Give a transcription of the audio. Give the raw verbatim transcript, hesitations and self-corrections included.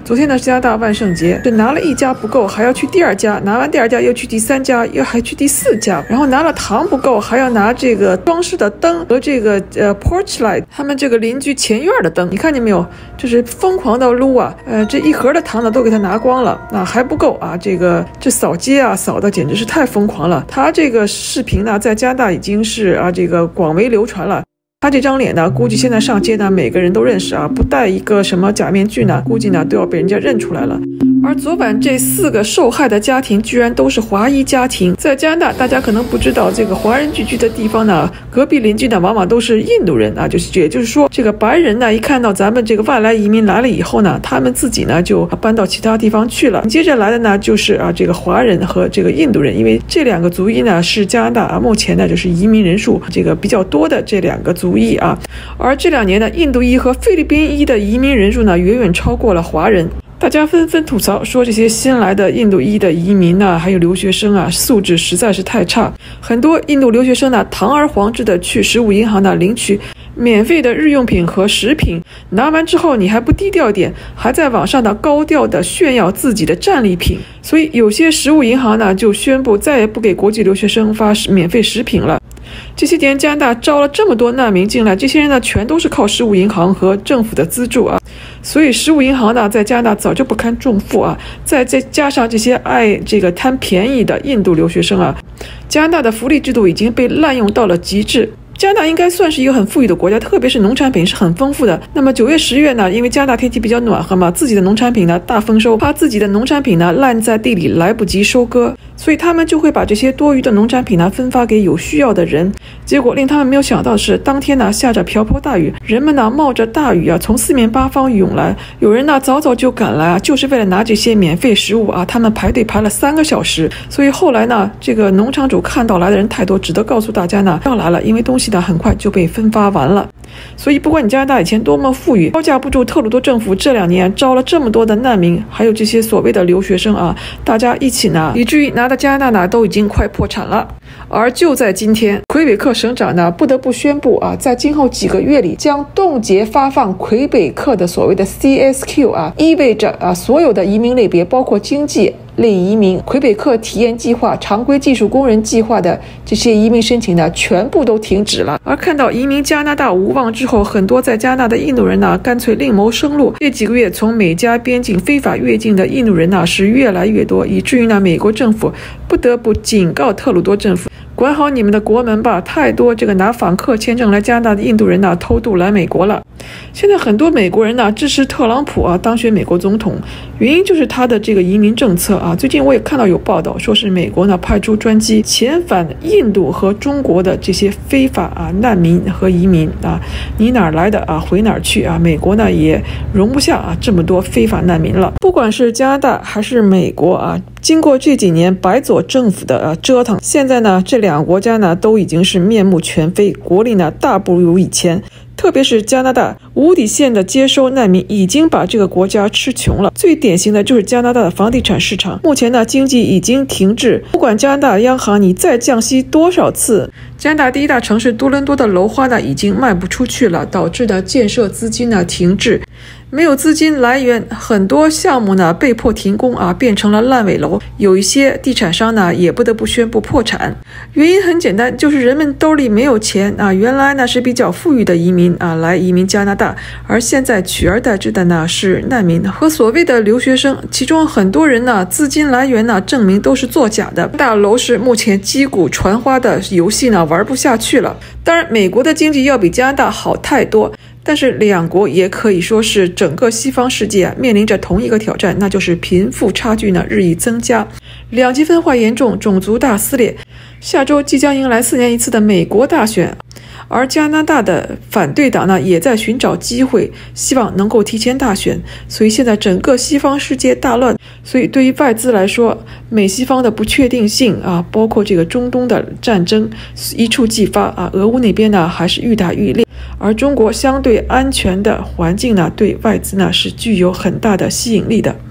昨天呢是加拿大万圣节，这拿了一家不够，还要去第二家，拿完第二家又去第三家，又还去第四家，然后拿了糖不够，还要拿这个装饰的灯和这个呃 porch light， 他们这个邻居前院的灯，你看见没有？这是疯狂的撸啊！呃，这一盒的糖呢都给他拿光了，那还不够啊！这个这扫街啊扫的简直是太疯狂了。他这个视频呢在加拿大已经是啊这个广为流传了。他这张脸呢，估计现在上街呢，每个人都认识啊，不戴一个什么假面具呢，估计呢都要被人家认出来了。而昨晚这四个受害的家庭居然都是华裔家庭，在加拿大，大家可能不知道，这个华人聚居的地方呢，隔壁邻居呢往往都是印度人啊，就是也就是说，这个白人呢一看到咱们这个外来移民来了以后呢，他们自己呢就搬到其他地方去了。接着来的呢就是啊这个华人和这个印度人，因为这两个族裔呢是加拿大啊目前呢就是移民人数这个比较多的这两个族裔啊，而这两年呢，印度裔和菲律宾裔的移民人数呢远远超过了华人。大家纷纷吐槽说，这些新来的印度裔的移民呢，还有留学生啊，素质实在是太差。很多印度留学生呢，堂而皇之的去食物银行呢领取免费的日用品和食品，拿完之后你还不低调一点，还在网上呢高调的炫耀自己的战利品。所以有些食物银行呢就宣布再也不给国际留学生发免费食品了。这些年加拿大招了这么多难民进来，这些人呢全都是靠食物银行和政府的资助啊，所以食物银行呢在加拿大早就不堪重负啊，再再加上这些爱这个贪便宜的印度留学生啊，加拿大的福利制度已经被滥用到了极致。加拿大应该算是一个很富裕的国家，特别是农产品是很丰富的。那么九月十月呢，因为加拿大天气比较暖和嘛，自己的农产品呢大丰收，怕自己的农产品呢烂在地里来不及收割，所以他们就会把这些多余的农产品呢分发给有需要的人。结果令他们没有想到的是，当天呢下着瓢泼大雨，人们呢冒着大雨啊从四面八方涌来，有人呢早早就赶来啊，就是为了拿这些免费食物啊，他们排队排了三个小时。所以后来呢，这个农场主看到来的人太多，只得告诉大家呢要来了，因为东西很快就被分发完了。所以不管你加拿大以前多么富裕，招架不住特鲁多政府这两年招了这么多的难民，还有这些所谓的留学生啊，大家一起拿，以至于拿到加拿大呢都已经快破产了。而就在今天，魁北克省长呢不得不宣布啊，在今后几个月里将冻结发放魁北克的所谓的 C S Q 啊，意味着啊所有的移民类别，包括经济类移民、魁北克体验计划、常规技术工人计划的这些移民申请呢，全部都停止了。而看到移民加拿大无望之后，很多在加拿大的印度人呢，干脆另谋生路。这几个月从美加边境非法越境的印度人呢，是越来越多，以至于呢，美国政府不得不警告特鲁多政府，管好你们的国门吧！太多这个拿访客签证来加拿大的印度人呢，偷渡来美国了。现在很多美国人呢支持特朗普啊当选美国总统，原因就是他的这个移民政策啊。最近我也看到有报道，说是美国呢派出专机遣返印度和中国的这些非法啊难民和移民啊，你哪儿来的啊回哪儿去啊。美国呢也容不下啊这么多非法难民了。不管是加拿大还是美国啊，经过这几年白左政府的呃折腾，现在呢这两个国家呢都已经是面目全非，国力呢大不如以前。特别是加拿大无底线的接收难民，已经把这个国家吃穷了。最典型的就是加拿大的房地产市场，目前呢经济已经停滞，不管加拿大央行你再降息多少次，加拿大第一大城市多伦多的楼花呢已经卖不出去了，导致的建设资金呢停滞。没有资金来源，很多项目呢被迫停工啊，变成了烂尾楼。有一些地产商呢也不得不宣布破产。原因很简单，就是人们兜里没有钱啊。原来呢是比较富裕的移民啊来移民加拿大，而现在取而代之的呢是难民和所谓的留学生，其中很多人呢资金来源呢证明都是作假的。大楼市目前击鼓传花的游戏呢玩不下去了。当然，美国的经济要比加拿大好太多。但是两国也可以说是整个西方世界、啊、面临着同一个挑战，那就是贫富差距呢日益增加，两极分化严重，种族大撕裂。下周即将迎来四年一次的美国大选，而加拿大的反对党呢也在寻找机会，希望能够提前大选。所以现在整个西方世界大乱，所以对于外资来说，美西方的不确定性啊，包括这个中东的战争一触即发啊，俄乌那边呢还是愈打愈烈。而中国相对安全的环境呢，对外资呢是具有很大的吸引力的。